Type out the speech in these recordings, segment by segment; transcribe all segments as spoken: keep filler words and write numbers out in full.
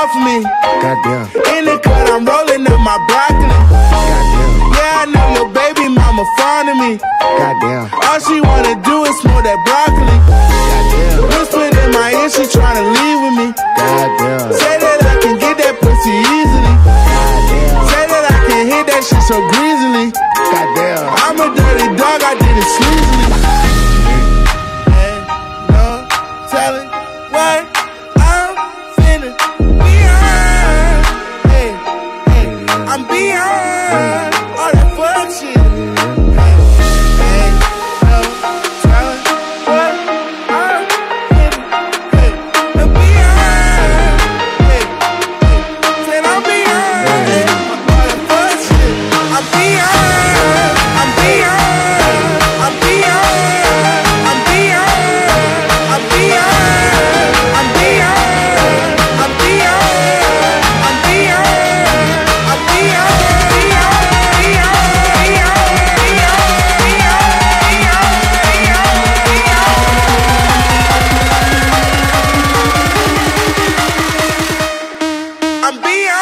off me. Goddamn. In the cut, I'm rolling up my broccoli. Goddamn. Yeah, I know your baby mama fond of me. Goddamn. All she wanna do is smoke that broccoli. Goddamn. Whispered in my ear, she tryna leave with me. Goddamn. Say that I can get that pussy easily. Goddamn. Say that I can hit that shit so greasily. Goddamn. I'm a dirty dog, I did it sleazily. Ain't no telling what I'm finna be on. Hey, hey, I'm beyond all that fuck shit. Ain't no telling what I'm finna be on. Hey, hey, said I'm beyond all that fuck shit. I'm beyond. I'm beyond. I'm beyond. I'm beyond. I'm beyond. I'm beyond. I'm beyond. I'm beyond. I'm beyond. I'm beyond.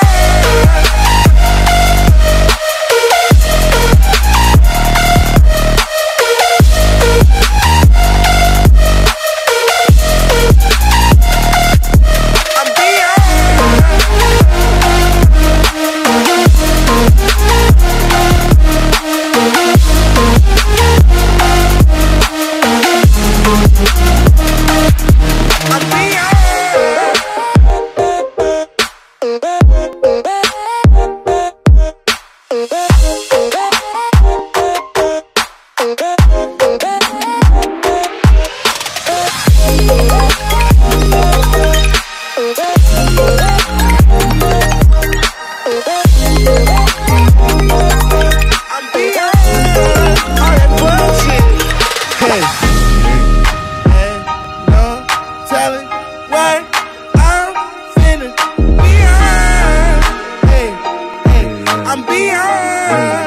I'm beyond.